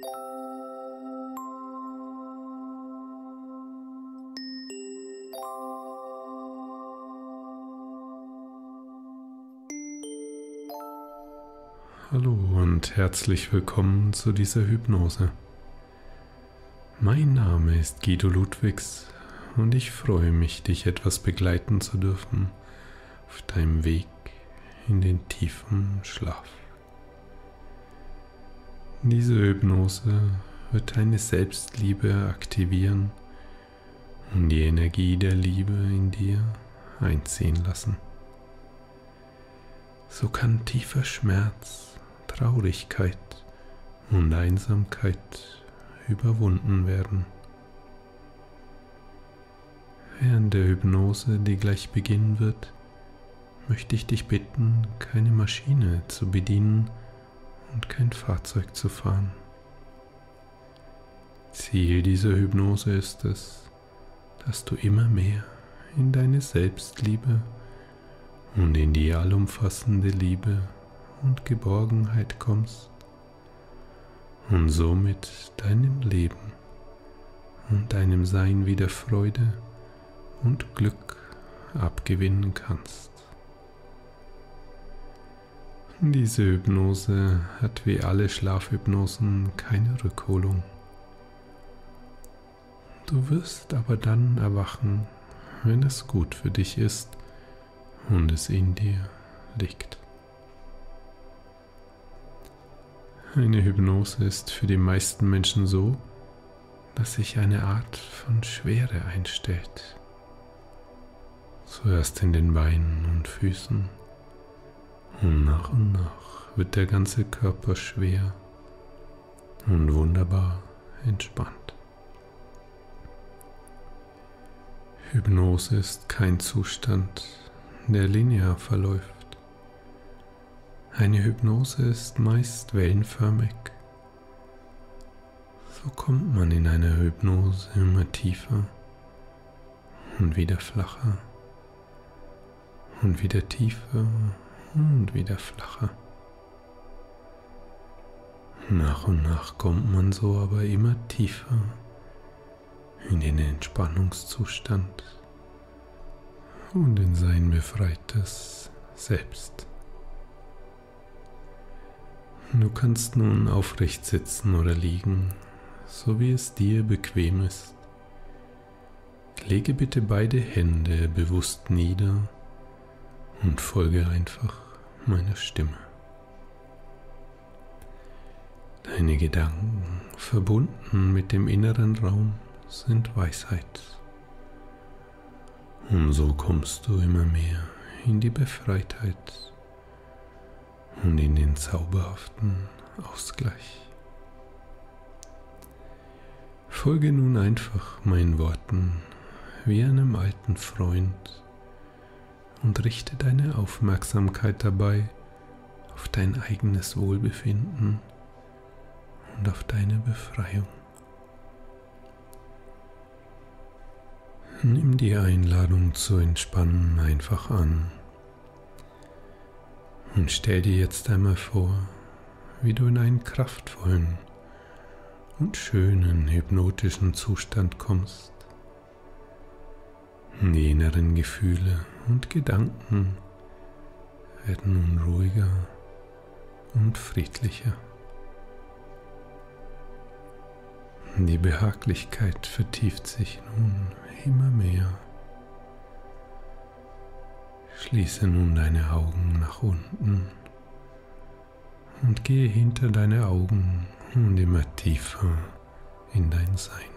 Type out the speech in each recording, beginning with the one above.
Hallo und herzlich willkommen zu dieser Hypnose. Mein Name ist Guido Ludwigs und ich freue mich, dich etwas begleiten zu dürfen auf deinem Weg in den tiefen Schlaf. Diese Hypnose wird deine Selbstliebe aktivieren und die Energie der Liebe in dir einziehen lassen. So kann tiefer Schmerz, Traurigkeit und Einsamkeit überwunden werden. Während der Hypnose, die gleich beginnen wird, möchte ich dich bitten, keine Maschine zu bedienen und kein Fahrzeug zu fahren. Ziel dieser Hypnose ist es, dass du immer mehr in deine Selbstliebe und in die allumfassende Liebe und Geborgenheit kommst und somit deinem Leben und deinem Sein wieder Freude und Glück abgewinnen kannst. Diese Hypnose hat wie alle Schlafhypnosen keine Rückholung. Du wirst aber dann erwachen, wenn es gut für dich ist und es in dir liegt. Eine Hypnose ist für die meisten Menschen so, dass sich eine Art von Schwere einstellt. Zuerst in den Beinen und Füßen und nach wird der ganze Körper schwer und wunderbar entspannt. Hypnose ist kein Zustand, der linear verläuft. Eine Hypnose ist meist wellenförmig. So kommt man in einer Hypnose immer tiefer und wieder flacher und wieder tiefer und wieder flacher. Nach und nach kommt man so aber immer tiefer in den Entspannungszustand und in sein befreites Selbst. Du kannst nun aufrecht sitzen oder liegen, so wie es dir bequem ist. Lege bitte beide Hände bewusst nieder und folge einfach meiner Stimme. Deine Gedanken, verbunden mit dem inneren Raum, sind Weisheit. Und so kommst du immer mehr in die Befreitheit und in den zauberhaften Ausgleich. Folge nun einfach meinen Worten wie einem alten Freund und richte deine Aufmerksamkeit dabei auf dein eigenes Wohlbefinden und auf deine Befreiung. Nimm die Einladung zu entspannen einfach an und stell dir jetzt einmal vor, wie du in einen kraftvollen und schönen hypnotischen Zustand kommst. Die inneren Gefühle und Gedanken werden nun ruhiger und friedlicher. Die Behaglichkeit vertieft sich nun immer mehr. Schließe nun deine Augen nach unten und gehe hinter deine Augen und immer tiefer in dein Sein.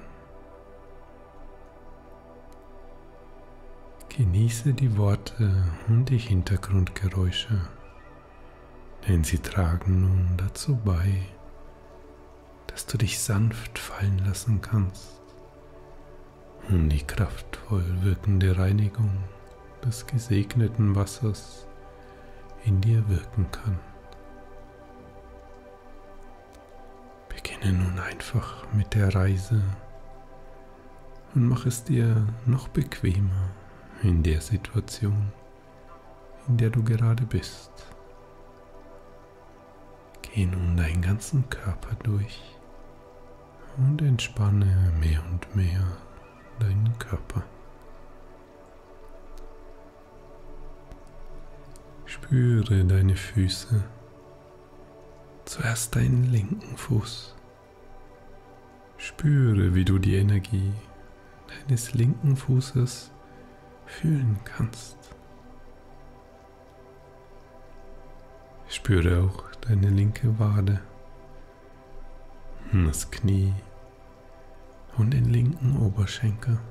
Genieße die Worte und die Hintergrundgeräusche, denn sie tragen nun dazu bei, dass du dich sanft fallen lassen kannst und die kraftvoll wirkende Reinigung des gesegneten Wassers in dir wirken kann. Beginne nun einfach mit der Reise und mach es dir noch bequemer in der Situation, in der du gerade bist. Geh nun deinen ganzen Körper durch und entspanne mehr und mehr deinen Körper. Spüre deine Füße, zuerst deinen linken Fuß. Spüre, wie du die Energie deines linken Fußes fühlen kannst. Spüre auch deine linke Wade, das Knie und den linken Oberschenkel.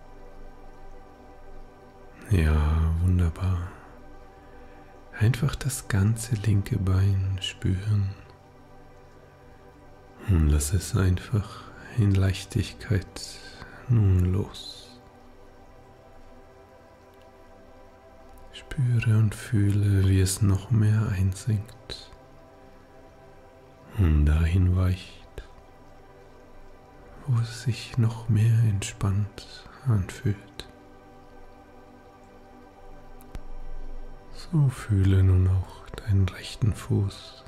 Ja, wunderbar. Einfach das ganze linke Bein spüren und lass es einfach in Leichtigkeit nun los. Spüre und fühle, wie es noch mehr einsinkt und dahin weicht, wo es sich noch mehr entspannt anfühlt. So fühle nun auch deinen rechten Fuß.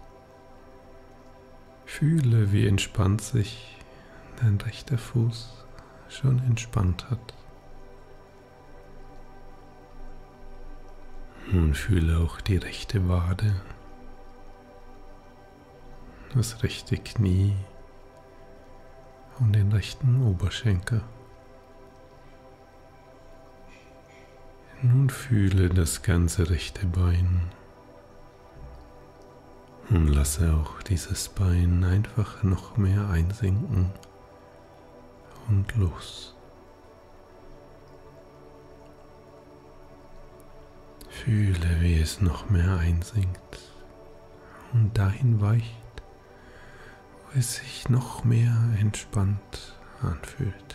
Fühle, wie entspannt sich dein rechter Fuß schon entspannt hat. Nun fühle auch die rechte Wade, das rechte Knie und den rechten Oberschenkel. Nun fühle das ganze rechte Bein und lasse auch dieses Bein einfach noch mehr einsinken und los. Fühle, wie es noch mehr einsinkt und dahin weicht, wo es sich noch mehr entspannt anfühlt.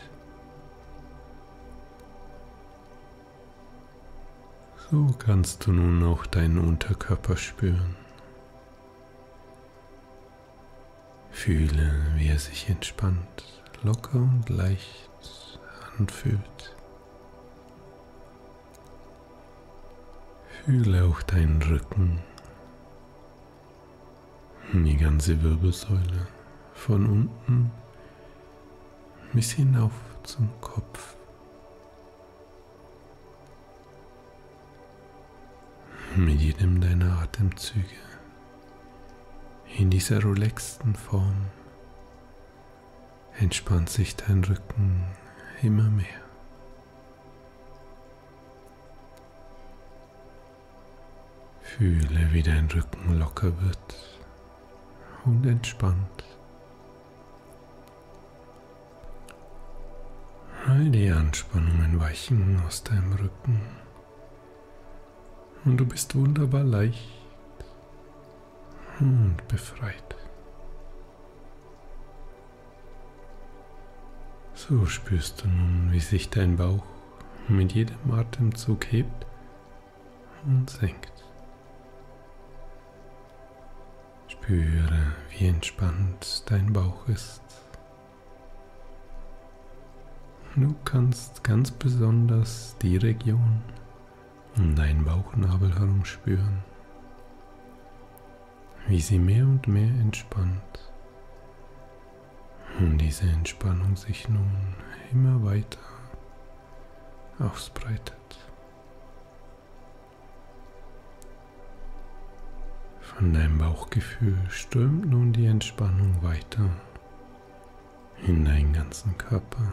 So kannst du nun auch deinen Unterkörper spüren. Fühle, wie er sich entspannt, locker und leicht anfühlt. Fühle auch deinen Rücken, die ganze Wirbelsäule, von unten bis hinauf zum Kopf. Mit jedem deiner Atemzüge in dieser relaxten Form entspannt sich dein Rücken immer mehr. Fühle, wie dein Rücken locker wird und entspannt. All die Anspannungen weichen aus deinem Rücken und du bist wunderbar leicht und befreit. So spürst du nun, wie sich dein Bauch mit jedem Atemzug hebt und senkt. Spüre, wie entspannt dein Bauch ist. Du kannst ganz besonders die Region um deinen Bauchnabel herum spüren, wie sie mehr und mehr entspannt und diese Entspannung sich nun immer weiter ausbreitet. Von deinem Bauchgefühl strömt nun die Entspannung weiter in deinen ganzen Körper.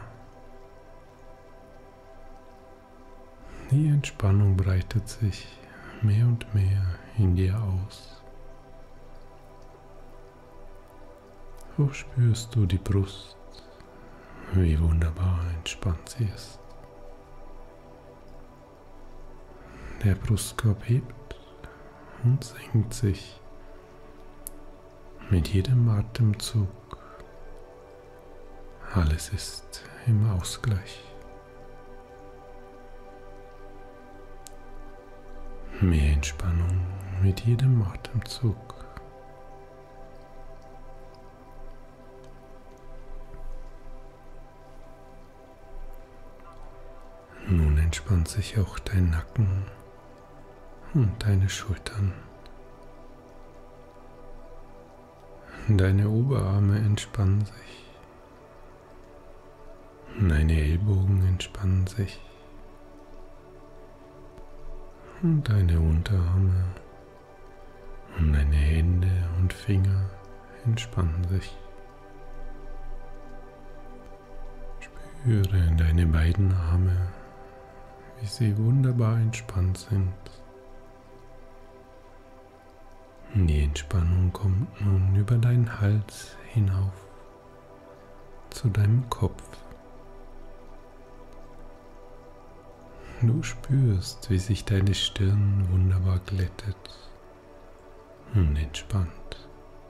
Die Entspannung breitet sich mehr und mehr in dir aus. So spürst du die Brust, wie wunderbar entspannt sie ist. Der Brustkorb hebt und senkt sich mit jedem Atemzug. Alles ist im Ausgleich. Mehr Entspannung mit jedem Atemzug. Nun entspannt sich auch dein Nacken und deine Schultern. Deine Oberarme entspannen sich Deine Ellbogen entspannen sich und deine Unterarme und deine Hände und Finger entspannen sich. Spüre deine beiden Arme, wie sie wunderbar entspannt sind. Die Entspannung kommt nun über deinen Hals hinauf zu deinem Kopf. Du spürst, wie sich deine Stirn wunderbar glättet und entspannt.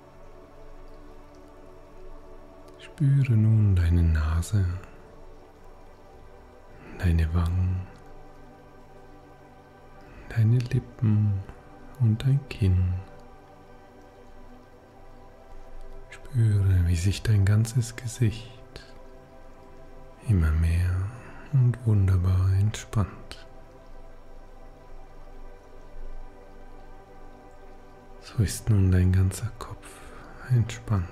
Spüre nun deine Nase, deine Wangen, deine Lippen und dein Kinn. Spüre, wie sich dein ganzes Gesicht immer mehr und wunderbar entspannt. So ist nun dein ganzer Kopf entspannt.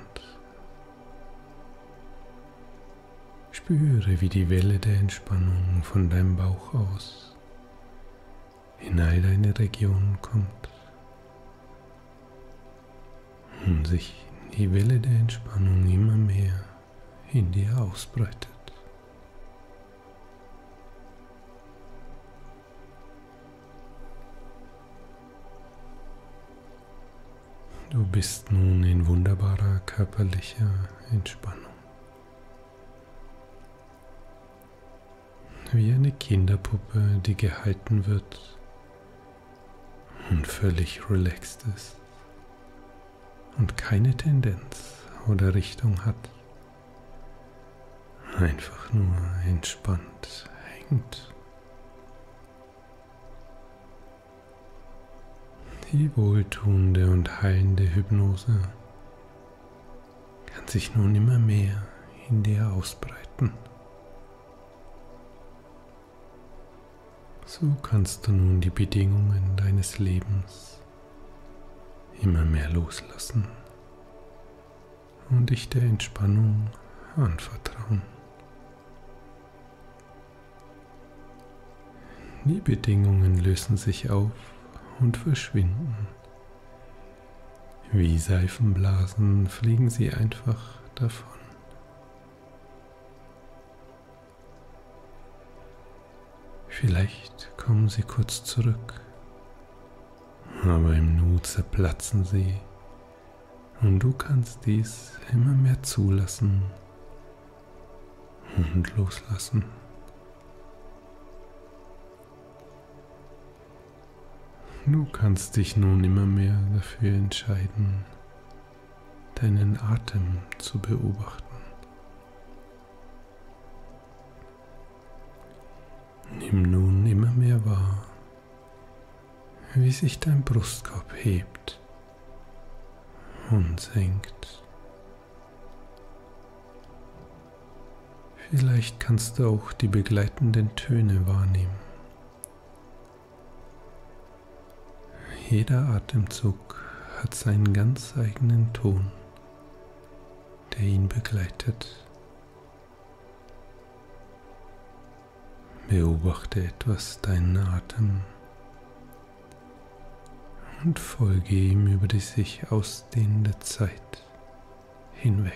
Spüre, wie die Welle der Entspannung von deinem Bauch aus in all deine Regionen kommt und sich die Welle der Entspannung immer mehr in dir ausbreitet. Du bist nun in wunderbarer körperlicher Entspannung. Wie eine Kinderpuppe, die gehalten wird und völlig relaxed ist und keine Tendenz oder Richtung hat, einfach nur entspannt hängt. Die wohltuende und heilende Hypnose kann sich nun immer mehr in dir ausbreiten. So kannst du nun die Bedingungen deines Lebens immer mehr loslassen und dich der Entspannung anvertrauen. Die Bedingungen lösen sich auf und verschwinden. Wie Seifenblasen fliegen sie einfach davon. Vielleicht kommen sie kurz zurück, aber im Nu zerplatzen sie und du kannst dies immer mehr zulassen und loslassen. Du kannst dich nun immer mehr dafür entscheiden, deinen Atem zu beobachten. Nimm nun immer mehr wahr, wie sich dein Brustkorb hebt und senkt. Vielleicht kannst du auch die begleitenden Töne wahrnehmen. Jeder Atemzug hat seinen ganz eigenen Ton, der ihn begleitet. Beobachte etwas deinen Atem und folge ihm über die sich ausdehnende Zeit hinweg.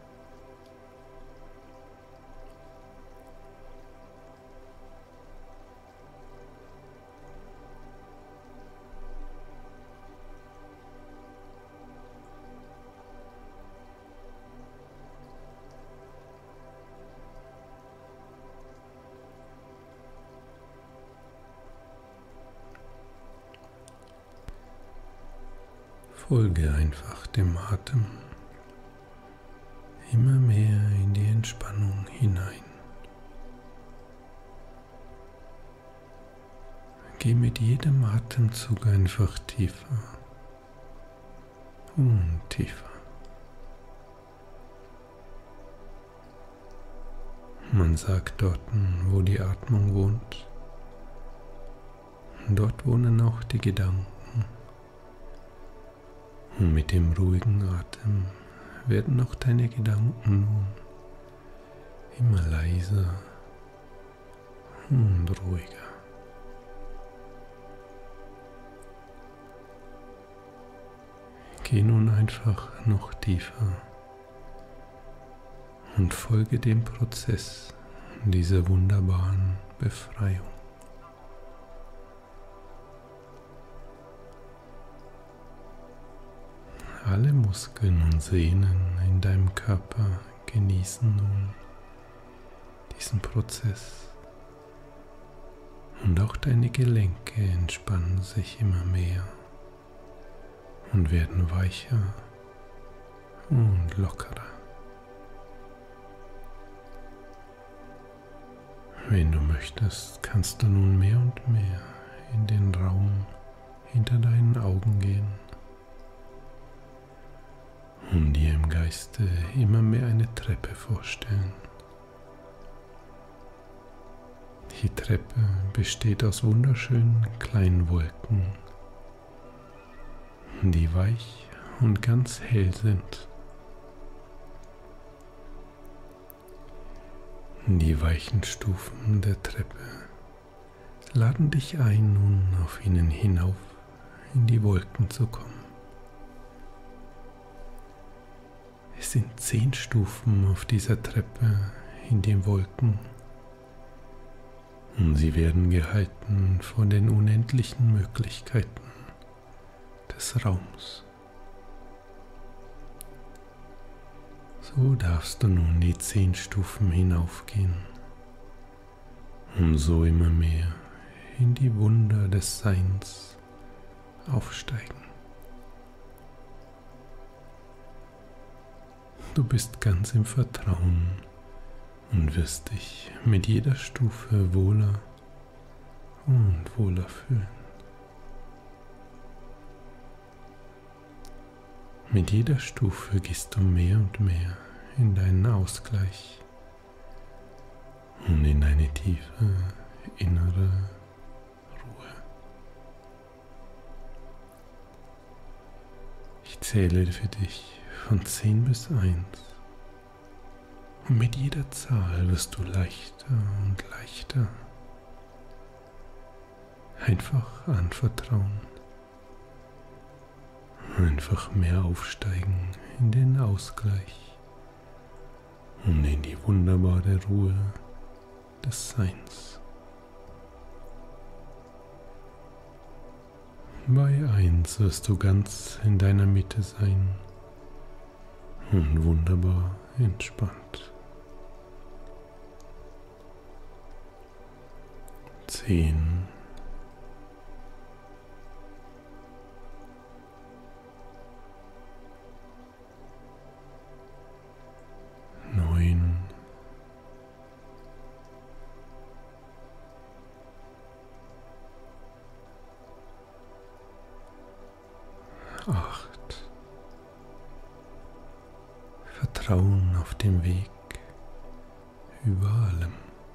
Folge einfach dem Atem immer mehr in die Entspannung hinein. Geh mit jedem Atemzug einfach tiefer und tiefer. Man sagt dort, wo die Atmung wohnt, dort wohnen auch die Gedanken. Und mit dem ruhigen Atem werden auch deine Gedanken nun immer leiser und ruhiger. Geh nun einfach noch tiefer und folge dem Prozess dieser wunderbaren Befreiung. Alle Muskeln und Sehnen in deinem Körper genießen nun diesen Prozess und auch deine Gelenke entspannen sich immer mehr und werden weicher und lockerer. Wenn du möchtest, kannst du nun mehr und mehr in den Raum hinter deinen Augen gehen und dir im Geiste immer mehr eine Treppe vorstellen. Die Treppe besteht aus wunderschönen kleinen Wolken, die weich und ganz hell sind. Die weichen Stufen der Treppe laden dich ein, nun auf ihnen hinauf in die Wolken zu kommen. Es sind 10 Stufen auf dieser Treppe in den Wolken und sie werden gehalten von den unendlichen Möglichkeiten des Raums. So darfst du nun die 10 Stufen hinaufgehen und so immer mehr in die Wunder des Seins aufsteigen. Du bist ganz im Vertrauen und wirst dich mit jeder Stufe wohler und wohler fühlen. Mit jeder Stufe gehst du mehr und mehr in deinen Ausgleich und in eine tiefe innere Ruhe. Ich zähle für dich von 10 bis 1 und mit jeder Zahl wirst du leichter und leichter. Einfach anvertrauen. Einfach mehr aufsteigen in den Ausgleich und in die wunderbare Ruhe des Seins. Bei 1 wirst du ganz in deiner Mitte sein und wunderbar entspannt. 10. 9. 8. Vertrauen auf dem Weg über allem.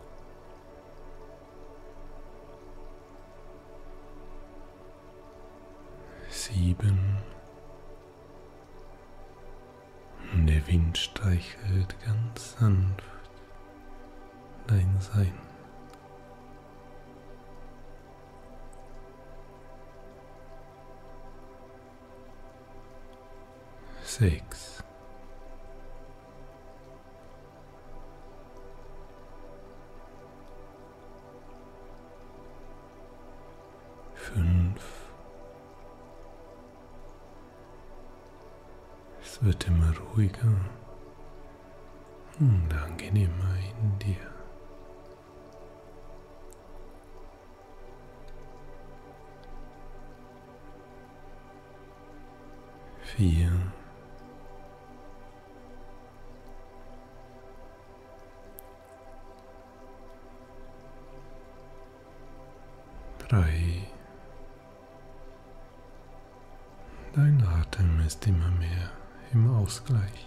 7. Und der Wind streichelt ganz sanft dein Sein. 6. 5. Es wird immer ruhiger und angenehmer in dir. 4. 3. Dein Atem ist immer mehr im Ausgleich.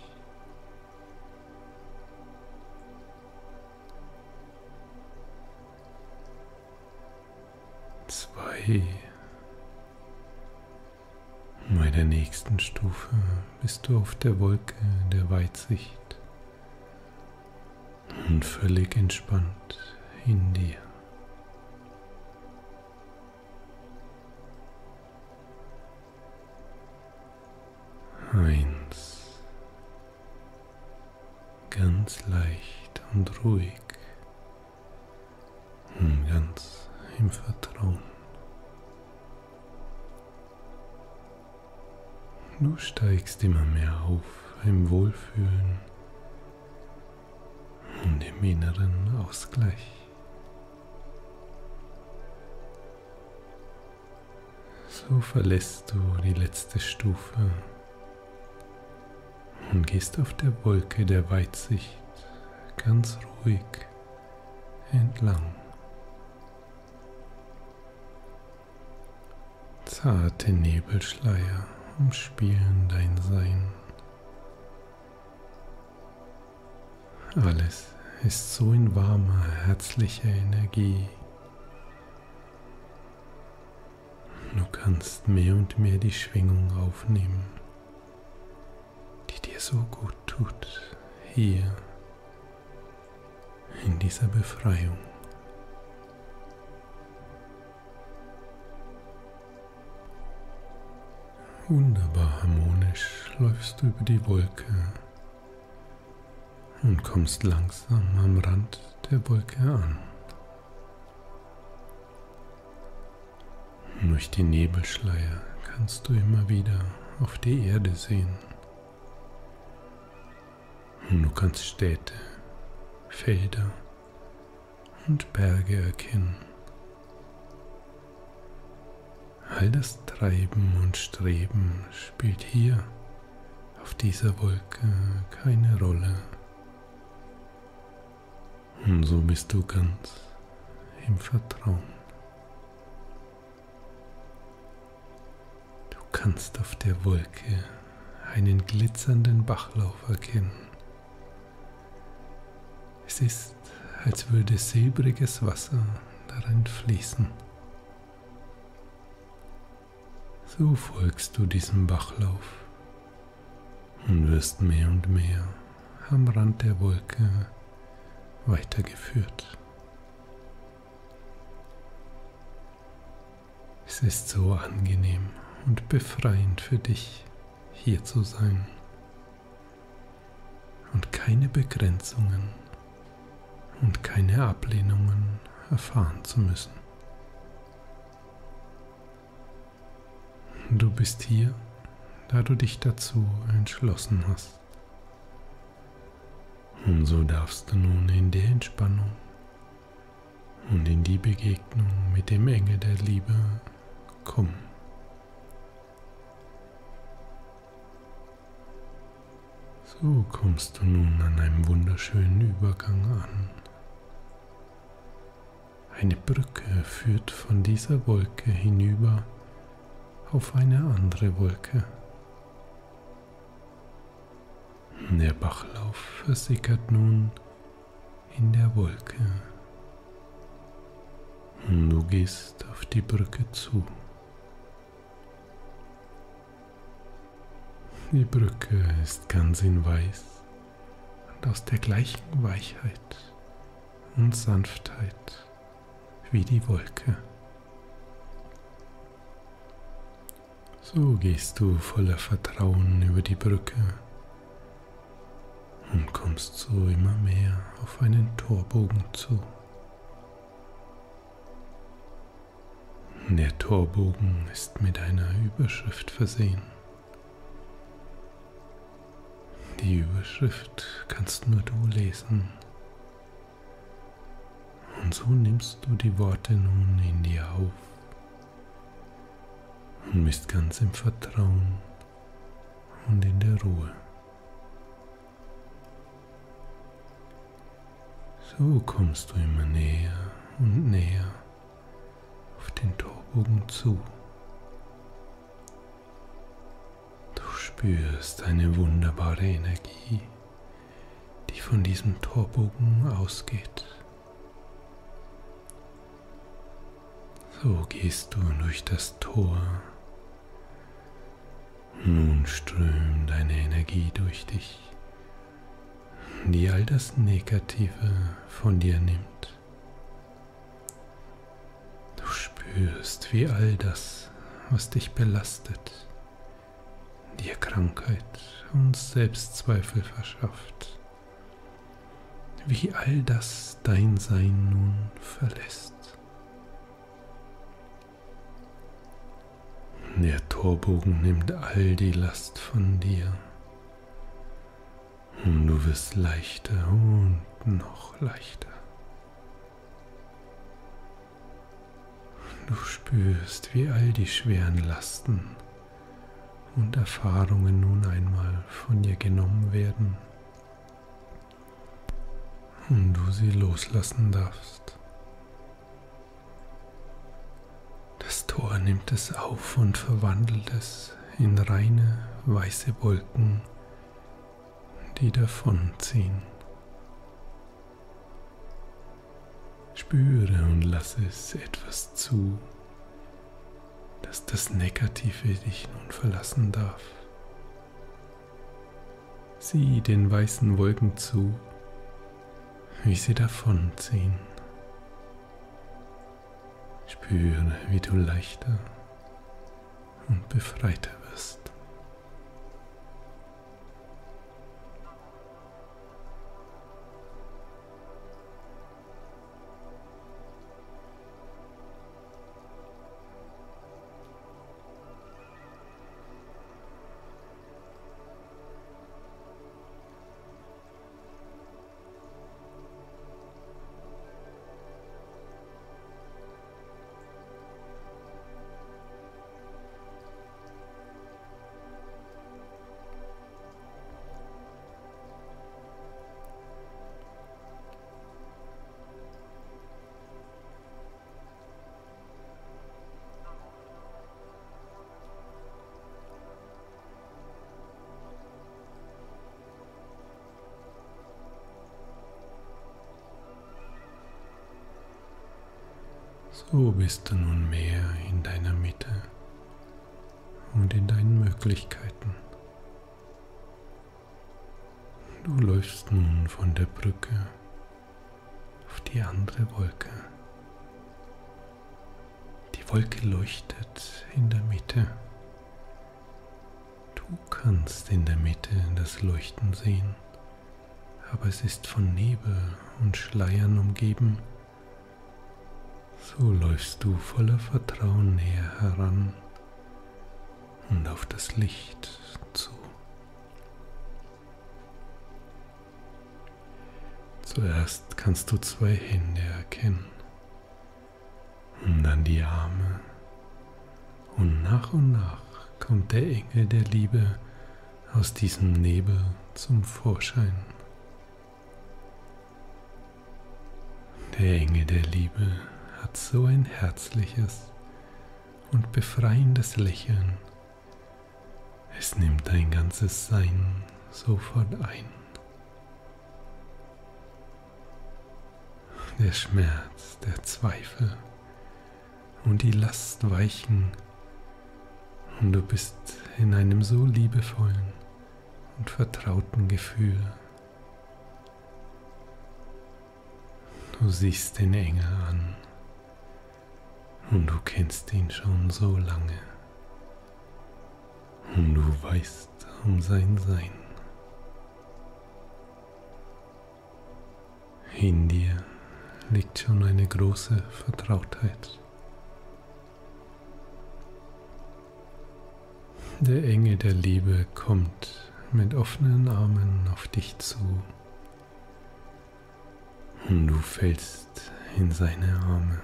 2. Bei der nächsten Stufe bist du auf der Wolke der Weitsicht und völlig entspannt in dir. Eins, ganz leicht und ruhig und ganz im Vertrauen. Du steigst immer mehr auf im Wohlfühlen und im inneren Ausgleich. So verlässt du die letzte Stufe und gehst auf der Wolke der Weitsicht ganz ruhig entlang. Zarte Nebelschleier umspielen dein Sein. Alles ist so in warmer, herzlicher Energie. Du kannst mehr und mehr die Schwingung aufnehmen, die dir so gut tut, hier in dieser Befreiung. Wunderbar harmonisch läufst du über die Wolke und kommst langsam am Rand der Wolke an. Durch die Nebelschleier kannst du immer wieder auf die Erde sehen. Und du kannst Städte, Felder und Berge erkennen. All das Treiben und Streben spielt hier auf dieser Wolke keine Rolle. Und so bist du ganz im Vertrauen. Du kannst auf der Wolke einen glitzernden Bachlauf erkennen. Es ist, als würde silbriges Wasser darin fließen. So folgst du diesem Bachlauf und wirst mehr und mehr am Rand der Wolke weitergeführt. Es ist so angenehm und befreiend für dich, hier zu sein und keine Begrenzungen und keine Ablehnungen erfahren zu müssen. Du bist hier, da du dich dazu entschlossen hast. Und so darfst du nun in die Entspannung und in die Begegnung mit dem Engel der Liebe kommen. So kommst du nun an einem wunderschönen Übergang an. Eine Brücke führt von dieser Wolke hinüber auf eine andere Wolke. Der Bachlauf versickert nun in der Wolke und du gehst auf die Brücke zu. Die Brücke ist ganz in Weiß und aus der gleichen Weichheit und Sanftheit wie die Wolke. So gehst du voller Vertrauen über die Brücke und kommst so immer mehr auf einen Torbogen zu. Der Torbogen ist mit einer Überschrift versehen. Die Überschrift kannst nur du lesen. Und so nimmst du die Worte nun in dir auf und bist ganz im Vertrauen und in der Ruhe. So kommst du immer näher und näher auf den Torbogen zu. Du spürst eine wunderbare Energie, die von diesem Torbogen ausgeht. So gehst du durch das Tor. Nun strömt deine Energie durch dich. die all das Negative von dir nimmt. Du spürst, wie all das, was dich belastet, dir Krankheit und Selbstzweifel verschafft, wie all das dein Sein nun verlässt. Der Torbogen nimmt all die Last von dir und du wirst leichter und noch leichter. Du spürst, wie all die schweren Lasten und Erfahrungen nun einmal von dir genommen werden und du sie loslassen darfst. Das Tor nimmt es auf und verwandelt es in reine, weiße Wolken, die davonziehen. Spüre und lasse es etwas zu, dass das Negative dich nun verlassen darf. Sieh den weißen Wolken zu, wie sie davonziehen. Spüre, wie du leichter und befreiter wirst. So bist du nun mehr in deiner Mitte und in deinen Möglichkeiten. Du läufst nun von der Brücke auf die andere Wolke. Die Wolke leuchtet in der Mitte. Du kannst in der Mitte das Leuchten sehen, aber es ist von Nebel und Schleiern umgeben. So läufst du voller Vertrauen näher heran und auf das Licht zu. Zuerst kannst du zwei Hände erkennen und dann die Arme und nach kommt der Engel der Liebe aus diesem Nebel zum Vorschein. Der Engel der Liebe hat so ein herzliches und befreiendes Lächeln. Es nimmt dein ganzes Sein sofort ein. Der Schmerz, der Zweifel und die Last weichen und du bist in einem so liebevollen und vertrauten Gefühl. Du siehst den Engel an und du kennst ihn schon so lange und du weißt um sein Sein. In dir liegt schon eine große Vertrautheit. Der Engel der Liebe kommt mit offenen Armen auf dich zu und du fällst in seine Arme.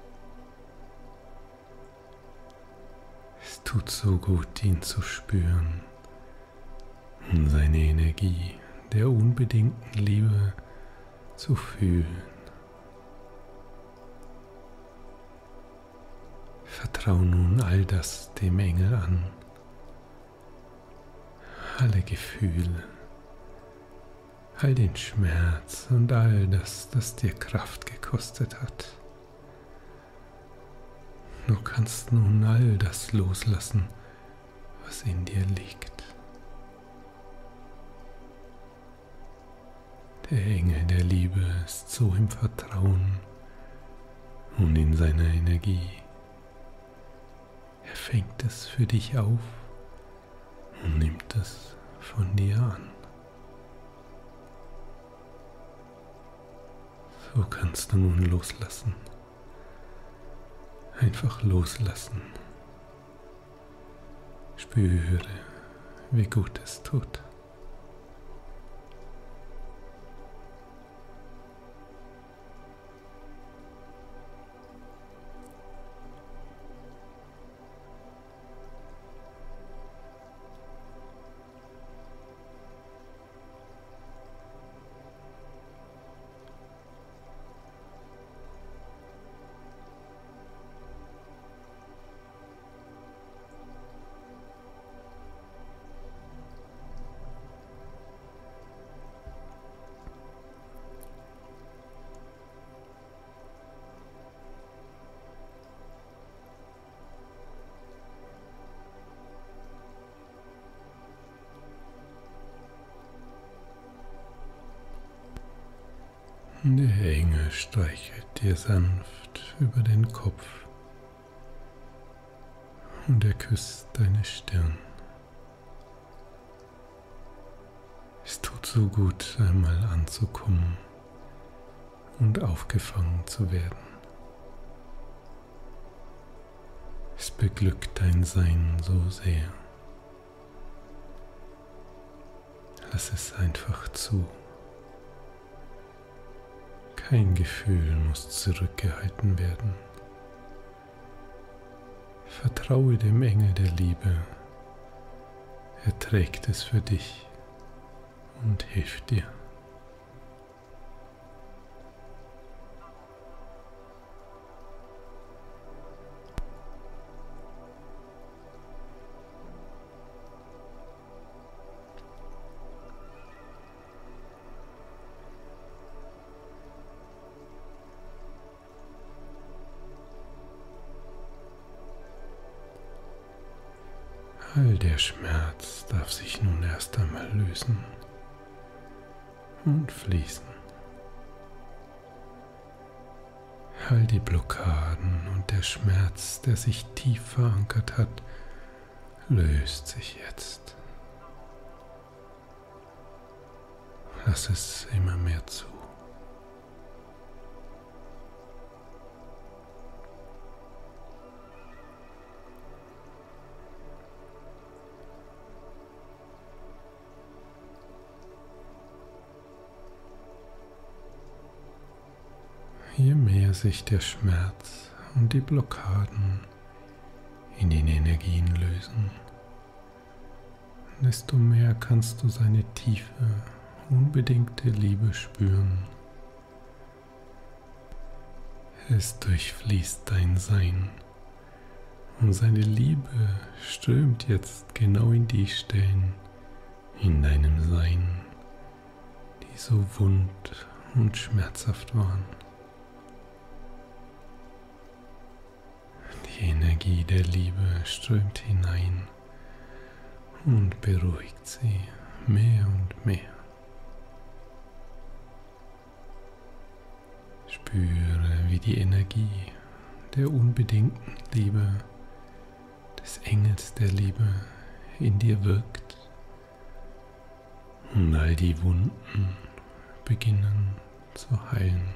Es tut so gut, ihn zu spüren und seine Energie der unbedingten Liebe zu fühlen. Vertrau nun all das dem Engel an, alle Gefühle, all den Schmerz und all das, das dir Kraft gekostet hat. Du kannst nun all das loslassen, was in dir liegt. Der Engel der Liebe ist so im Vertrauen und in seiner Energie. Er fängt es für dich auf und nimmt es von dir an. So kannst du nun loslassen. Einfach loslassen. Spüre, wie gut es tut. Der Engel streichelt dir sanft über den Kopf und er küsst deine Stirn. Es tut so gut, einmal anzukommen und aufgefangen zu werden. Es beglückt dein Sein so sehr. Lass es einfach zu. Kein Gefühl muss zurückgehalten werden. Vertraue dem Engel der Liebe. Er trägt es für dich und hilft dir. All der Schmerz darf sich nun erst einmal lösen und fließen. All die Blockaden und der Schmerz, der sich tief verankert hat, löst sich jetzt. Lass es immer mehr zu. Je mehr sich der Schmerz und die Blockaden in den Energien lösen, desto mehr kannst du seine tiefe, unbedingte Liebe spüren. Es durchfließt dein Sein und seine Liebe strömt jetzt genau in die Stellen in deinem Sein, die so wund und schmerzhaft waren. Die Energie der Liebe strömt hinein und beruhigt sie mehr und mehr. Spüre, wie die Energie der unbedingten Liebe, des Engels der Liebe in dir wirkt und all die Wunden beginnen zu heilen.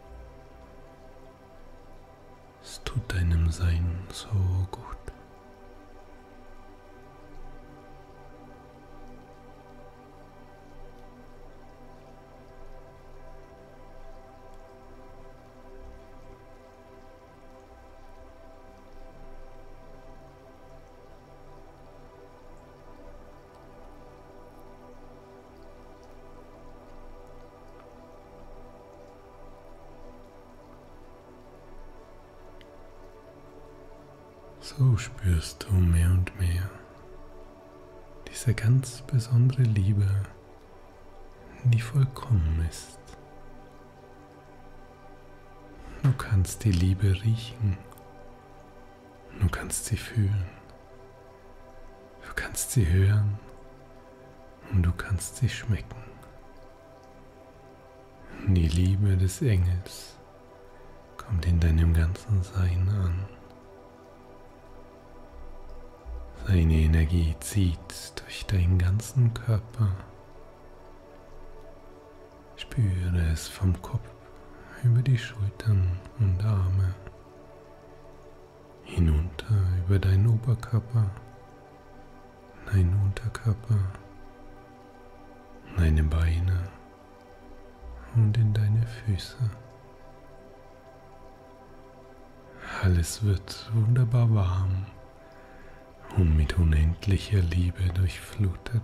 Es tut deinem Sein so gut. So spürst du mehr und mehr diese ganz besondere Liebe, die vollkommen ist. Du kannst die Liebe riechen, du kannst sie fühlen, du kannst sie hören und du kannst sie schmecken. Die Liebe des Engels kommt in deinem ganzen Sein an. Seine Energie zieht durch deinen ganzen Körper. Spüre es vom Kopf über die Schultern und Arme, hinunter über deinen Oberkörper, deinen Unterkörper, deine Beine und in deine Füße. Alles wird wunderbar warm und mit unendlicher Liebe durchflutet.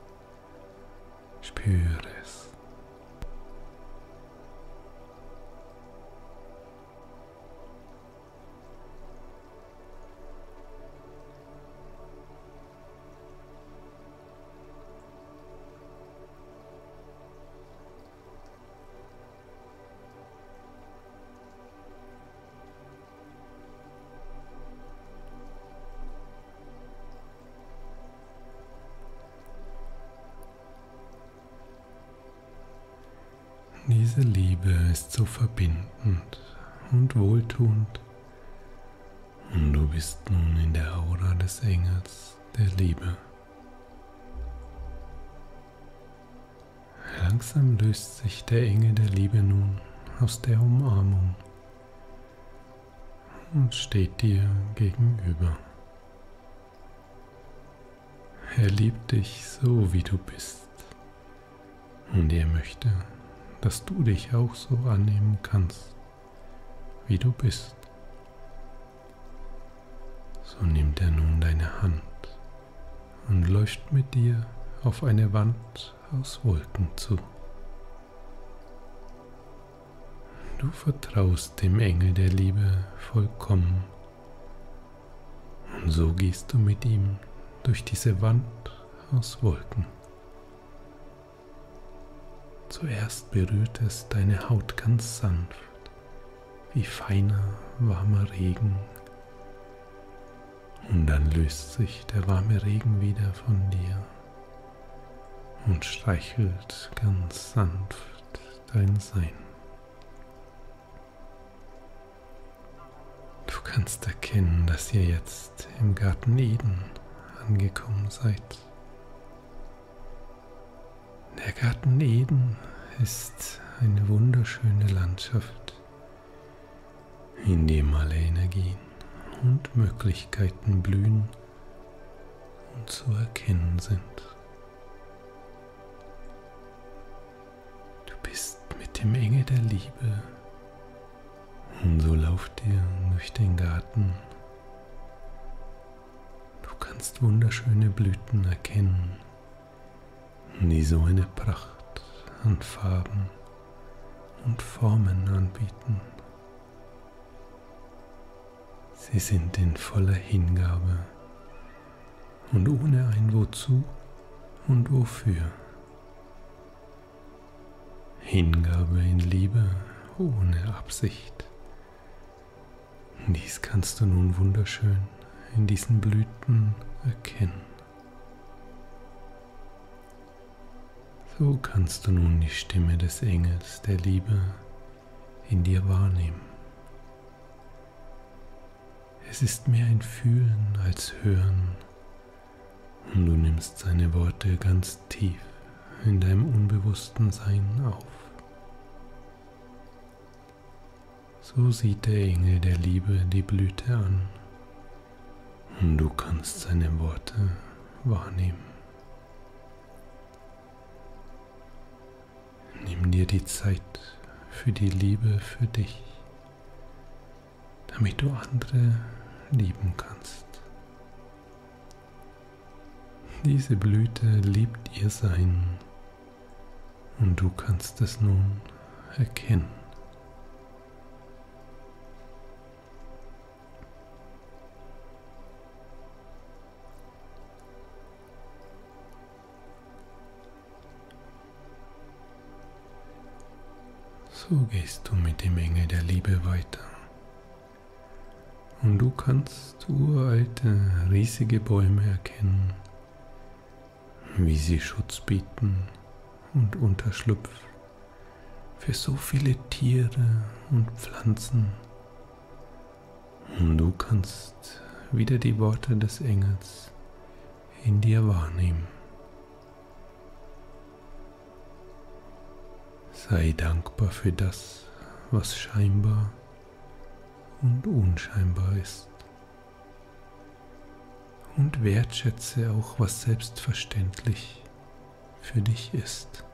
Spüre es. Diese Liebe ist so verbindend und wohltuend und du bist nun in der Aura des Engels der Liebe. Langsam löst sich der Engel der Liebe nun aus der Umarmung und steht dir gegenüber. Er liebt dich so, wie du bist, und er möchte, dass du dich auch so annehmen kannst, wie du bist. So nimmt er nun deine Hand und läuft mit dir auf eine Wand aus Wolken zu. Du vertraust dem Engel der Liebe vollkommen und so gehst du mit ihm durch diese Wand aus Wolken. Zuerst berührt es deine Haut ganz sanft, wie feiner, warmer Regen. Und dann löst sich der warme Regen wieder von dir und streichelt ganz sanft dein Sein. Du kannst erkennen, dass ihr jetzt im Garten Eden angekommen seid. Der Garten Eden ist eine wunderschöne Landschaft, in dem alle Energien und Möglichkeiten blühen und zu erkennen sind. Du bist mit dem Engel der Liebe und so lauft ihr durch den Garten. Du kannst wunderschöne Blüten erkennen, die so eine Pracht an Farben und Formen anbieten. Sie sind in voller Hingabe und ohne ein Wozu und Wofür. Hingabe in Liebe ohne Absicht. Dies kannst du nun wunderschön in diesen Blüten erkennen. So kannst du nun die Stimme des Engels der Liebe in dir wahrnehmen. Es ist mehr ein Fühlen als Hören und du nimmst seine Worte ganz tief in deinem unbewussten Sein auf. So sieht der Engel der Liebe die Blüte an und du kannst seine Worte wahrnehmen. Nimm dir die Zeit für die Liebe für dich, damit du andere lieben kannst. Diese Blüte liebt ihr Sein und du kannst es nun erkennen. So gehst du mit dem Engel der Liebe weiter. Und du kannst uralte, riesige Bäume erkennen, wie sie Schutz bieten und Unterschlupf für so viele Tiere und Pflanzen. Und du kannst wieder die Worte des Engels in dir wahrnehmen. Sei dankbar für das, was scheinbar und unscheinbar ist. Und wertschätze auch, was selbstverständlich für dich ist.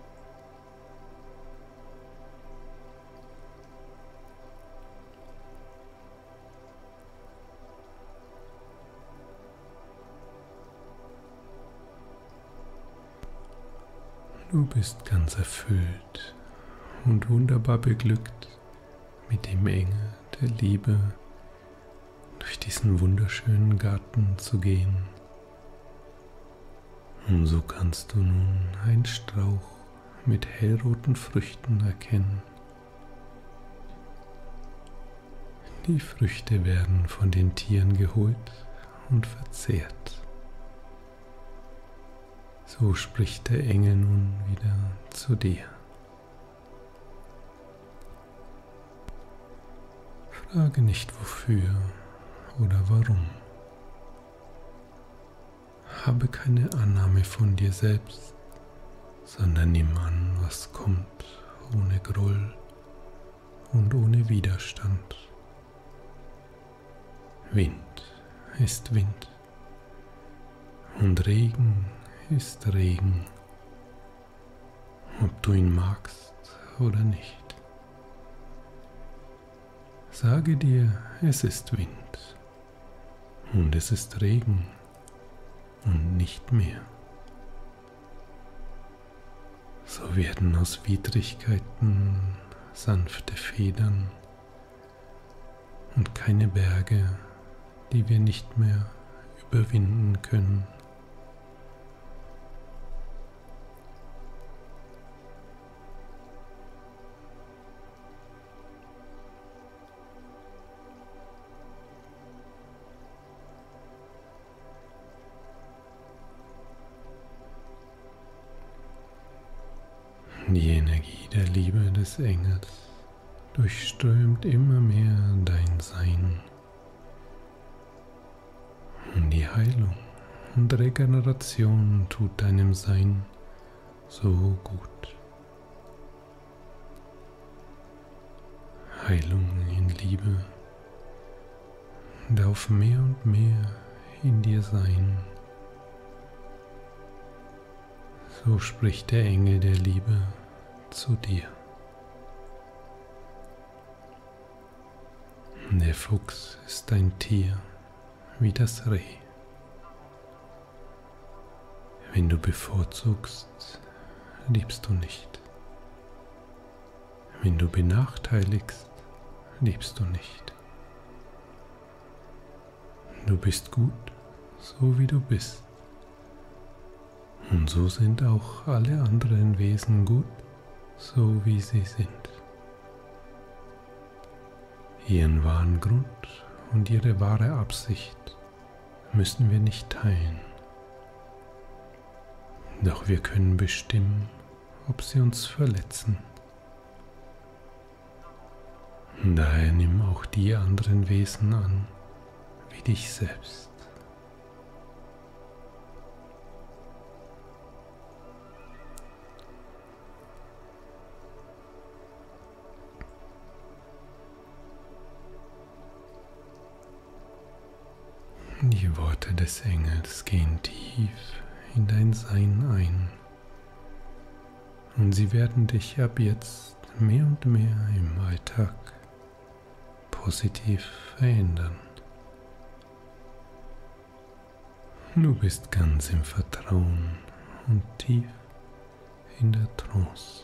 Du bist ganz erfüllt und wunderbar beglückt, mit dem Engel der Liebe durch diesen wunderschönen Garten zu gehen. Und so kannst du nun einen Strauch mit hellroten Früchten erkennen. Die Früchte werden von den Tieren geholt und verzehrt. So spricht der Engel nun wieder zu dir. Frage nicht wofür oder warum. Habe keine Annahme von dir selbst, sondern nimm an, was kommt, ohne Groll und ohne Widerstand. Wind ist Wind und Regen ist Regen, ob du ihn magst oder nicht. Sage dir, es ist Wind und es ist Regen und nicht mehr. So werden aus Widrigkeiten sanfte Federn und keine Berge, die wir nicht mehr überwinden können. Die Energie der Liebe des Engels durchströmt immer mehr dein Sein. Und die Heilung und Regeneration tut deinem Sein so gut. Heilung in Liebe darf mehr und mehr in dir sein. So spricht der Engel der Liebe zu dir. Der Fuchs ist ein Tier wie das Reh. Wenn du bevorzugst, liebst du nicht. Wenn du benachteiligst, liebst du nicht. Du bist gut, so wie du bist. Und so sind auch alle anderen Wesen gut, so wie sie sind. Ihren wahren Grund und ihre wahre Absicht müssen wir nicht teilen. Doch wir können bestimmen, ob sie uns verletzen. Daher nimm auch die anderen Wesen an, wie dich selbst. Die Worte des Engels gehen tief in dein Sein ein und sie werden dich ab jetzt mehr und mehr im Alltag positiv verändern. Du bist ganz im Vertrauen und tief in der Trance.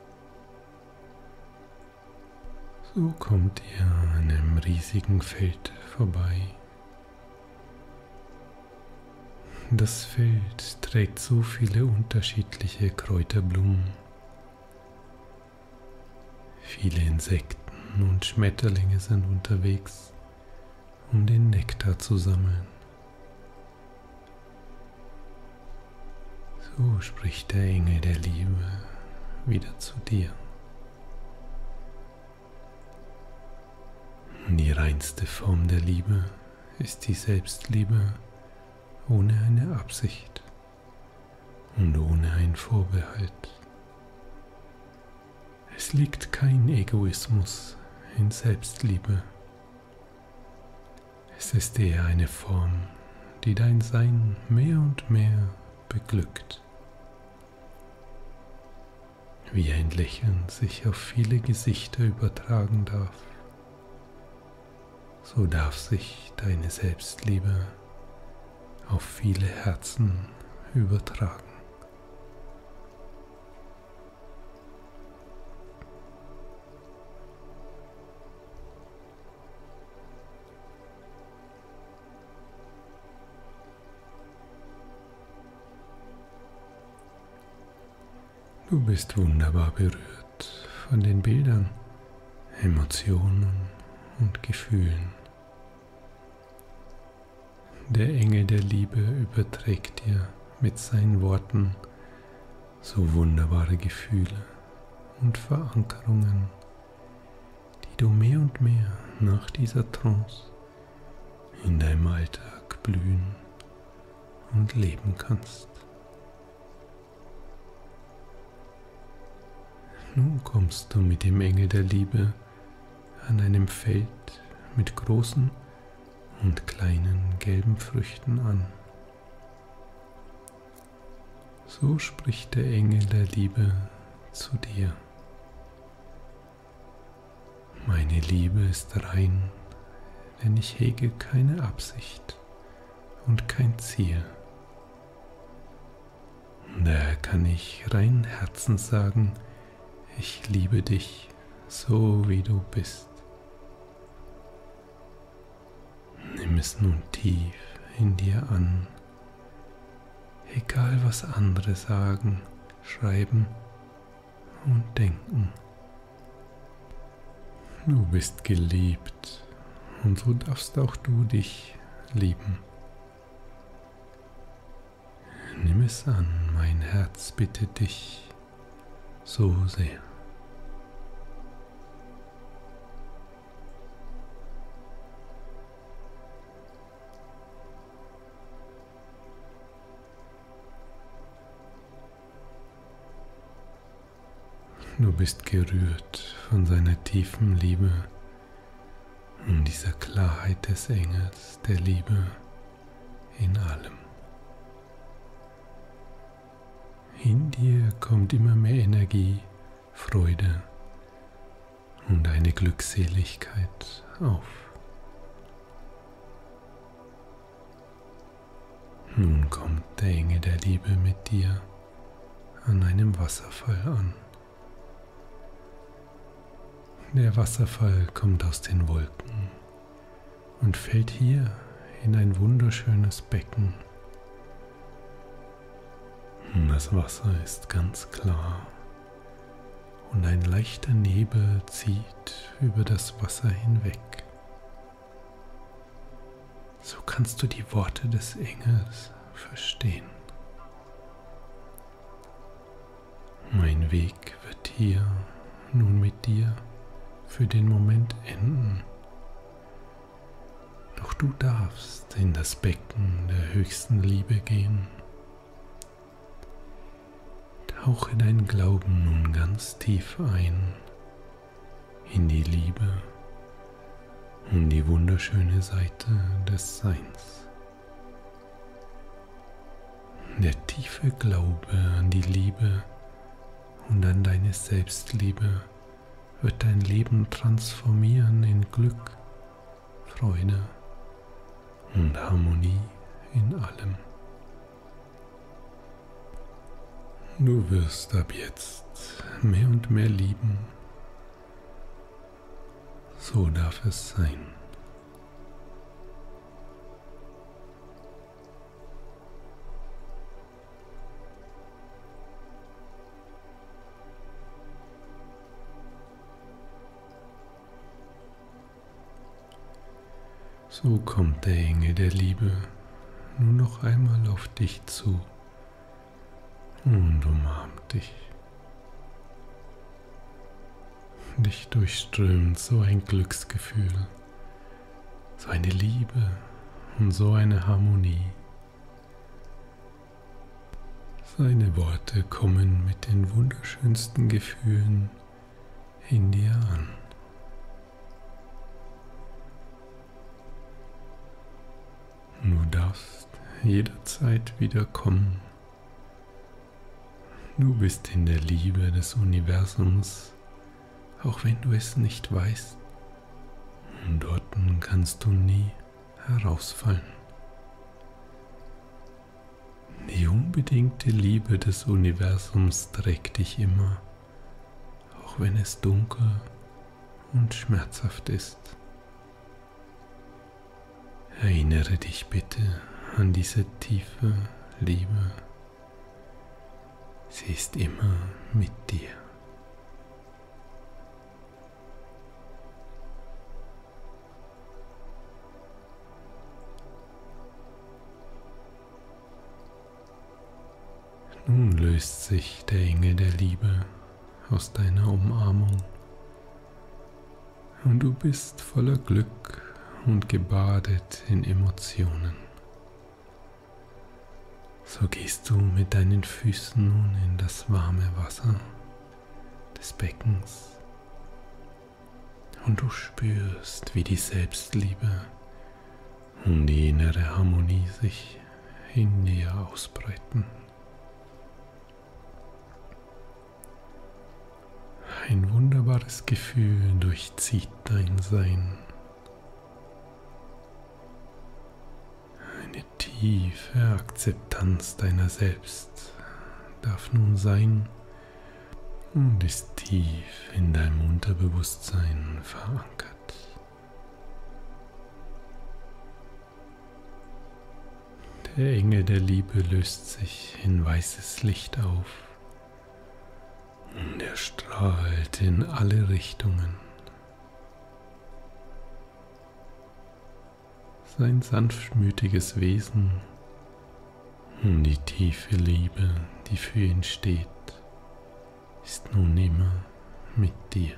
So kommt ihr an einem riesigen Feld vorbei. Das Feld trägt so viele unterschiedliche Kräuterblumen. Viele Insekten und Schmetterlinge sind unterwegs, um den Nektar zu sammeln. So spricht der Engel der Liebe wieder zu dir. Die reinste Form der Liebe ist die Selbstliebe ohne eine Absicht und ohne einen Vorbehalt. Es liegt kein Egoismus in Selbstliebe. Es ist eher eine Form, die dein Sein mehr und mehr beglückt. Wie ein Lächeln sich auf viele Gesichter übertragen darf, so darf sich deine Selbstliebe auf viele Herzen übertragen. Du bist wunderbar berührt von den Bildern, Emotionen und Gefühlen. Der Engel der Liebe überträgt dir mit seinen Worten so wunderbare Gefühle und Verankerungen, die du mehr und mehr nach dieser Trance in deinem Alltag blühen und leben kannst. Nun kommst du mit dem Engel der Liebe an einem Feld mit großen und kleinen gelben Früchten an. So spricht der Engel der Liebe zu dir. Meine Liebe ist rein, denn ich hege keine Absicht und kein Ziel. Daher kann ich rein Herzens sagen, ich liebe dich, so wie du bist. Nimm es nun tief in dir an, egal was andere sagen, schreiben und denken. Du bist geliebt und so darfst auch du dich lieben. Nimm es an, mein Herz bittet dich so sehr. Du bist gerührt von seiner tiefen Liebe und dieser Klarheit des Engels der Liebe in allem. In dir kommt immer mehr Energie, Freude und eine Glückseligkeit auf. Nun kommt der Engel der Liebe mit dir an einem Wasserfall an. Der Wasserfall kommt aus den Wolken und fällt hier in ein wunderschönes Becken. Das Wasser ist ganz klar und ein leichter Nebel zieht über das Wasser hinweg. So kannst du die Worte des Engels verstehen. Mein Weg wird hier nun mit dir für den Moment enden. Doch du darfst in das Becken der höchsten Liebe gehen. Tauche dein Glauben nun ganz tief ein in die Liebe und die wunderschöne Seite des Seins. Der tiefe Glaube an die Liebe und an deine Selbstliebe wird dein Leben transformieren in Glück, Freude und Harmonie in allem. Du wirst ab jetzt mehr und mehr lieben. So darf es sein. So kommt der Engel der Liebe nur noch einmal auf dich zu und umarmt dich. Dich durchströmt so ein Glücksgefühl so eine Liebe und so eine Harmonie. Seine Worte kommen mit den wunderschönsten Gefühlen in dir an. Du darfst jederzeit wieder kommen. Du bist in der Liebe des Universums, auch wenn du es nicht weißt. Und dort kannst du nie herausfallen. Die unbedingte Liebe des Universums trägt dich immer, auch wenn es dunkel und schmerzhaft ist. Erinnere dich bitte an diese tiefe Liebe. Sie ist immer mit dir. Nun löst sich der Engel der Liebe aus deiner Umarmung und du bist voller Glück und gebadet in Emotionen. So gehst du mit deinen Füßen nun in das warme Wasser des Beckens und du spürst, wie die Selbstliebe und die innere Harmonie sich in dir ausbreiten. Ein wunderbares Gefühl durchzieht dein Sein. Eine tiefe Akzeptanz deiner selbst darf nun sein und ist tief in deinem Unterbewusstsein verankert. Der Engel der Liebe löst sich in weißes Licht auf. Und er strahlt in alle Richtungen. Sein sanftmütiges Wesen und die tiefe Liebe, die für ihn steht, ist nun immer mit dir.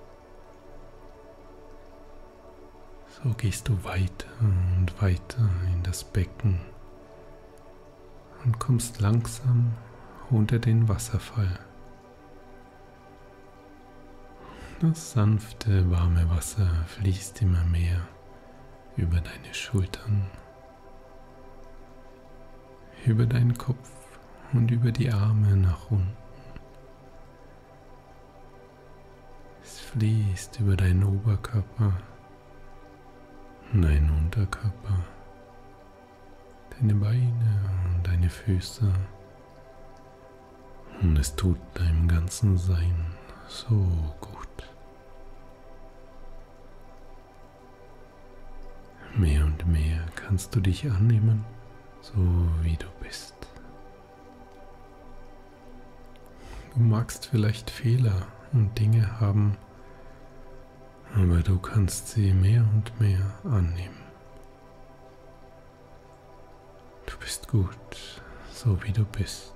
So gehst du weiter und weiter in das Becken und kommst langsam unter den Wasserfall. Das sanfte, warme Wasser fließt immer mehr über deine Schultern, über deinen Kopf und über die Arme nach unten. Es fließt über deinen Oberkörper, deinen Unterkörper, deine Beine und deine Füße. Und es tut deinem ganzen Sein so gut. Mehr und mehr kannst du dich annehmen, so wie du bist. Du magst vielleicht Fehler und Dinge haben, aber du kannst sie mehr und mehr annehmen. Du bist gut, so wie du bist.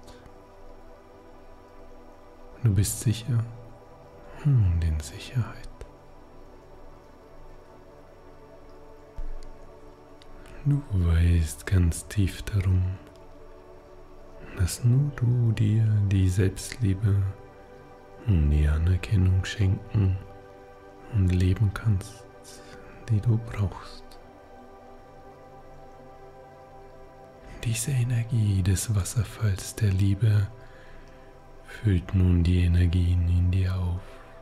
Du bist sicher und in Sicherheit. Du weißt ganz tief darum, dass nur du dir die Selbstliebe und die Anerkennung schenken und leben kannst, die du brauchst. Diese Energie des Wasserfalls der Liebe füllt nun die Energien in dir auf,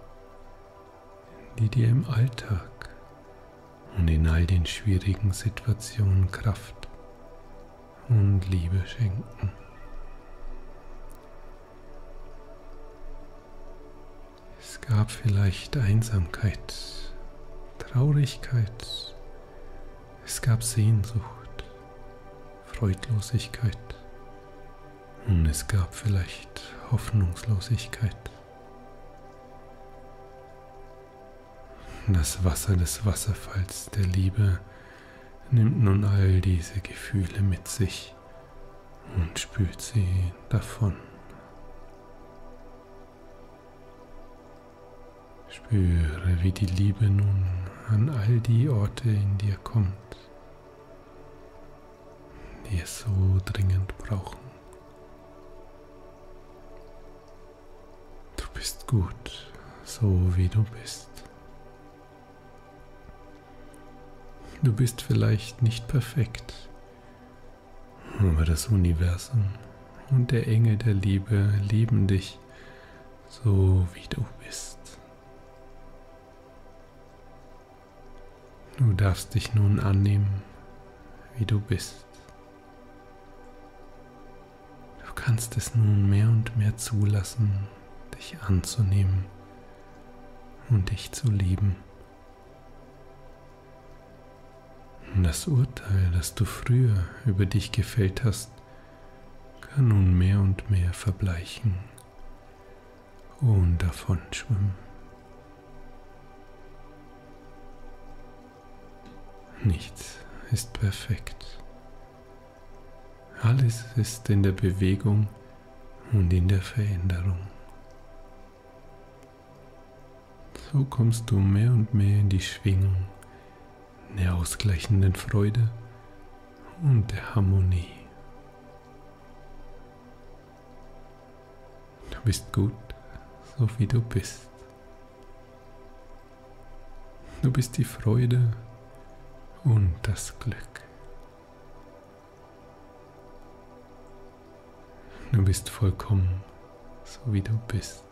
die dir im Alltag und in all den schwierigen Situationen Kraft und Liebe schenken. Es gab vielleicht Einsamkeit, Traurigkeit, es gab Sehnsucht, Freudlosigkeit und es gab vielleicht Hoffnungslosigkeit. Das Wasser des Wasserfalls der Liebe nimmt nun all diese Gefühle mit sich und spült sie davon. Spüre, wie die Liebe nun an all die Orte in dir kommt, die es so dringend brauchen. Du bist gut, so wie du bist. Du bist vielleicht nicht perfekt, aber das Universum und der Engel der Liebe lieben dich, so wie du bist. Du darfst dich nun annehmen, wie du bist. Du kannst es nun mehr und mehr zulassen, dich anzunehmen und dich zu lieben. Und das Urteil, das du früher über dich gefällt hast, kann nun mehr und mehr verbleichen und davonschwimmen. Nichts ist perfekt. Alles ist in der Bewegung und in der Veränderung. So kommst du mehr und mehr in die Schwingung der ausgleichenden Freude und der Harmonie. Du bist gut, so wie du bist. Du bist die Freude und das Glück. Du bist vollkommen, so wie du bist.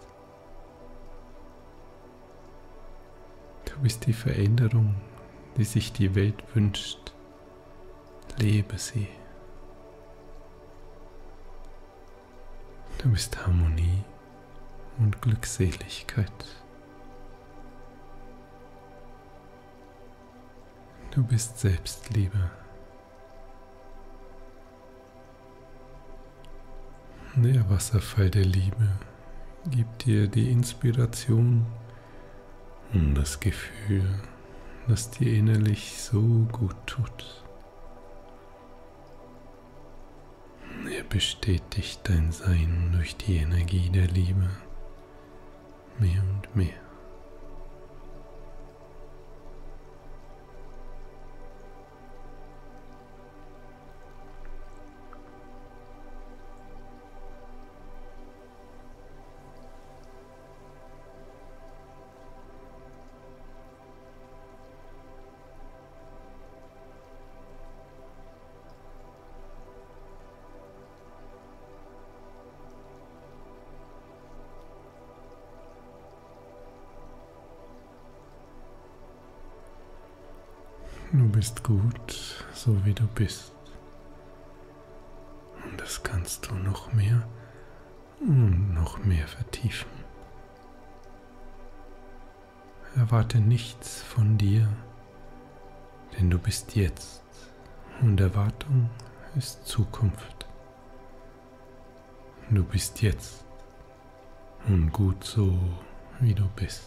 Du bist die Veränderung, die sich die Welt wünscht. Lebe sie. Du bist Harmonie und Glückseligkeit. Du bist Selbstliebe. Der Wasserfall der Liebe gibt dir die Inspiration und das Gefühl, das dir innerlich so gut tut. Er bestätigt dein Sein durch die Energie der Liebe mehr und mehr. Du bist gut, so wie du bist. Und das kannst du noch mehr und noch mehr vertiefen. Erwarte nichts von dir, denn du bist jetzt und Erwartung ist Zukunft. Du bist jetzt und gut so, wie du bist.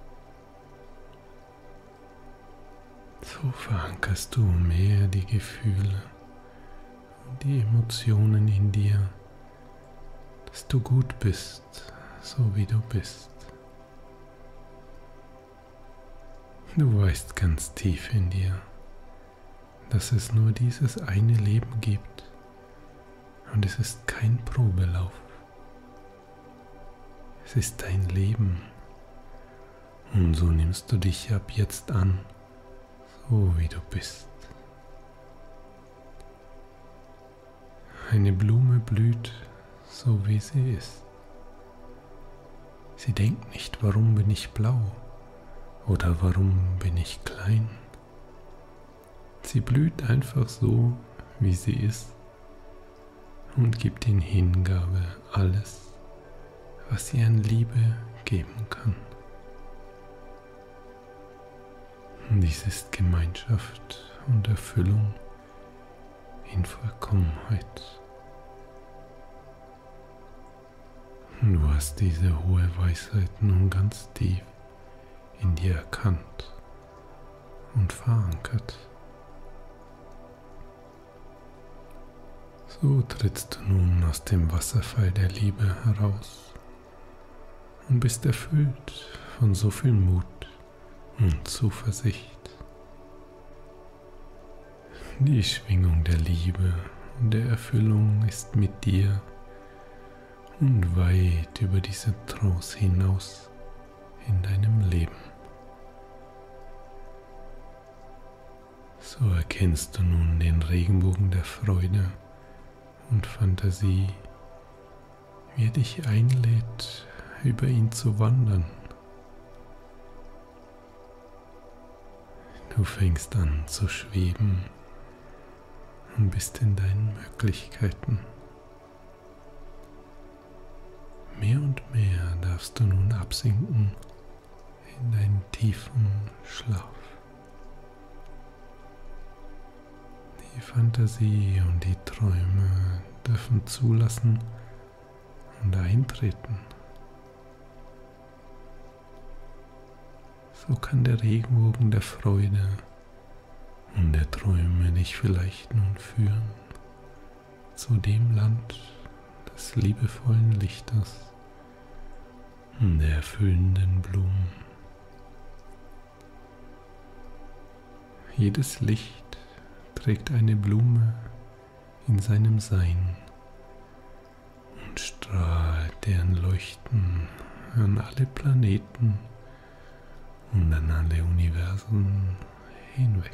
So verankerst du mehr die Gefühle und die Emotionen in dir, dass du gut bist, so wie du bist. Du weißt ganz tief in dir, dass es nur dieses eine Leben gibt und es ist kein Probelauf. Es ist dein Leben und so nimmst du dich ab jetzt an, so wie du bist. Eine Blume blüht, so wie sie ist. Sie denkt nicht, warum bin ich blau oder warum bin ich klein. Sie blüht einfach so, wie sie ist und gibt in Hingabe alles, was sie an Liebe geben kann. Dies ist Gemeinschaft und Erfüllung in Vollkommenheit. Du hast diese hohe Weisheit nun ganz tief in dir erkannt und verankert. So trittst du nun aus dem Wasserfall der Liebe heraus und bist erfüllt von so viel Mut und Zuversicht. Die Schwingung der Liebe und der Erfüllung ist mit dir und weit über diese Trance hinaus in deinem Leben. So erkennst du nun den Regenbogen der Freude und Fantasie, wie er dich einlädt, über ihn zu wandern. Du fängst an zu schweben und bist in deinen Möglichkeiten. Mehr und mehr darfst du nun absinken in deinen tiefen Schlaf. Die Fantasie und die Träume dürfen zulassen und eintreten. So kann der Regenbogen der Freude und der Träume dich vielleicht nun führen zu dem Land des liebevollen Lichtes und der erfüllenden Blumen. Jedes Licht trägt eine Blume in seinem Sein und strahlt deren Leuchten an alle Planeten und an alle Universen hinweg.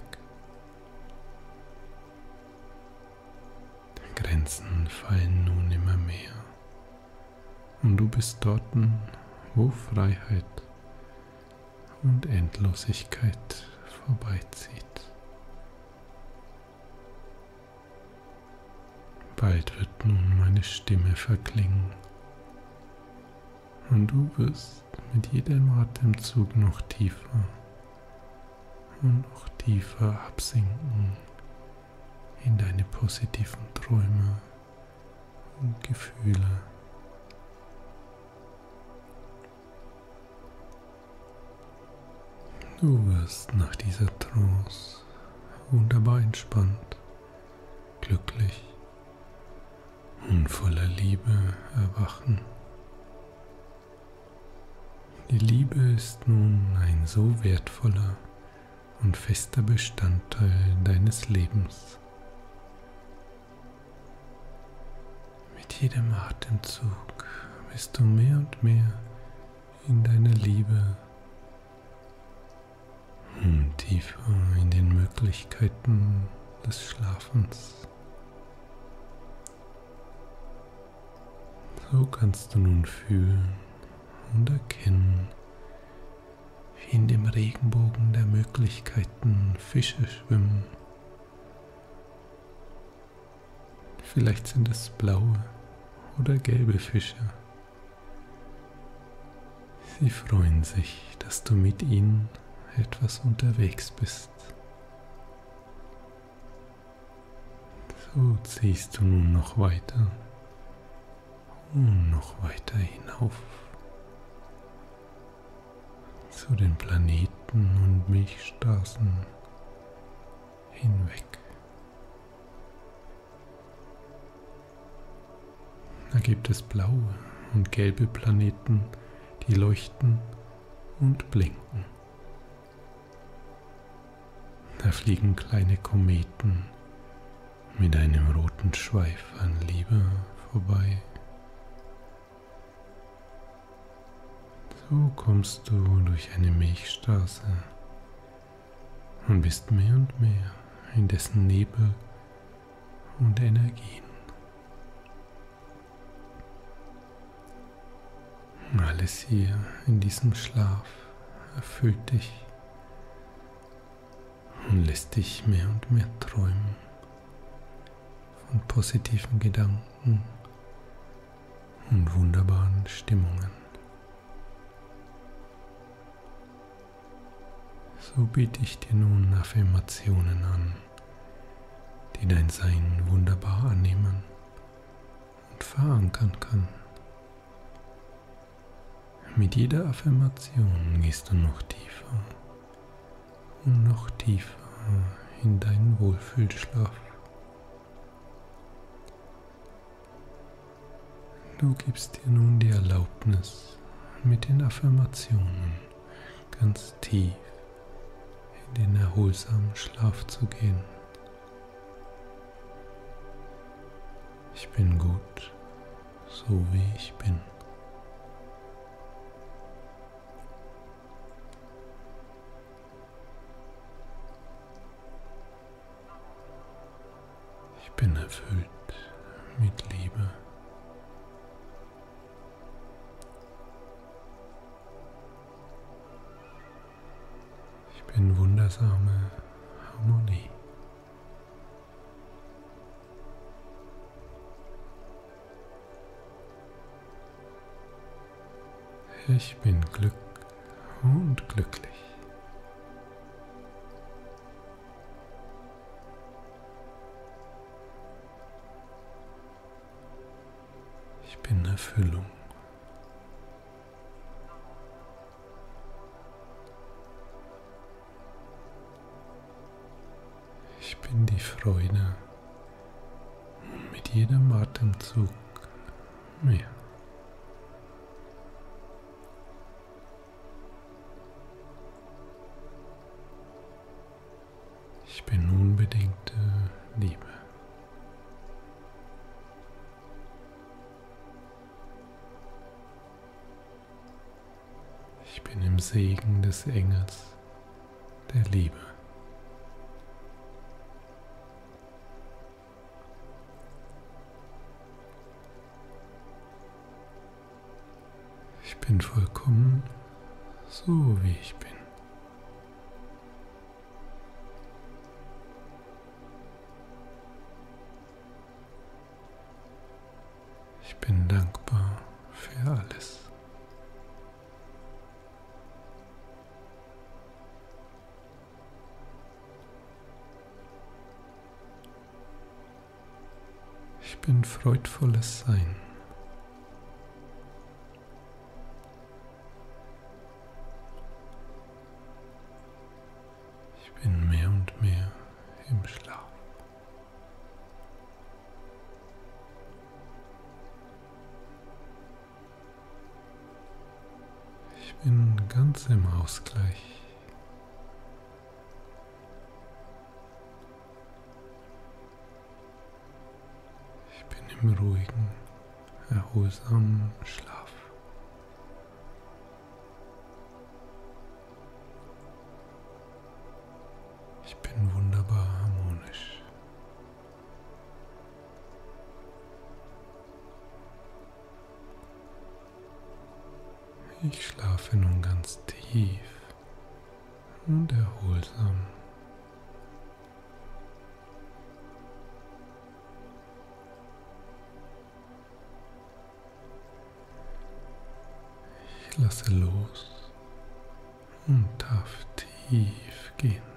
Grenzen fallen nun immer mehr und du bist dort, wo Freiheit und Endlosigkeit vorbeizieht. Bald wird nun meine Stimme verklingen und du wirst mit jedem Atemzug noch tiefer und noch tiefer absinken in deine positiven Träume und Gefühle. Du wirst nach dieser Trance wunderbar entspannt, glücklich und voller Liebe erwachen. Die Liebe ist nun ein so wertvoller und fester Bestandteil deines Lebens. Mit jedem Atemzug bist du mehr und mehr in deiner Liebe und tiefer in den Möglichkeiten des Schlafens. So kannst du nun fühlen und erkennen, wie in dem Regenbogen der Möglichkeiten Fische schwimmen. Vielleicht sind es blaue oder gelbe Fische. Sie freuen sich, dass du mit ihnen etwas unterwegs bist. So ziehst du nun noch weiter und noch weiter hinauf zu den Planeten und Milchstraßen hinweg. Da gibt es blaue und gelbe Planeten, die leuchten und blinken. Da fliegen kleine Kometen mit einem roten Schweif an Liebe vorbei. So kommst du durch eine Milchstraße und bist mehr und mehr in dessen Nebel und Energien. Alles hier in diesem Schlaf erfüllt dich und lässt dich mehr und mehr träumen von positiven Gedanken und wunderbaren Stimmungen. So biete ich dir nun Affirmationen an, die dein Sein wunderbar annehmen und verankern kann. Mit jeder Affirmation gehst du noch tiefer und noch tiefer in deinen Wohlfühlschlaf. Du gibst dir nun die Erlaubnis, mit den Affirmationen ganz tief in den erholsamen Schlaf zu gehen. Ich bin gut, so wie ich bin. Ich bin erfüllt mit Liebe. Ich bin wundersame Harmonie. Ich bin Glück und glücklich. Ich bin Erfüllung. Ich bin die Freude und mit jedem Atemzug mehr. Ich bin unbedingte Liebe. Ich bin im Segen des Engels der Liebe. Ich bin vollkommen so, wie ich bin. Ich bin dankbar für alles. Ich bin freudvolles Sein. Ich bin mehr und mehr im Schlaf. Ich bin ganz im Ausgleich. Ich bin im ruhigen, erholsamen Schlaf. Ich bin wunderbar harmonisch. Ich schlafe nun ganz tief und erholsam. Ich lasse los und darf tief gehen.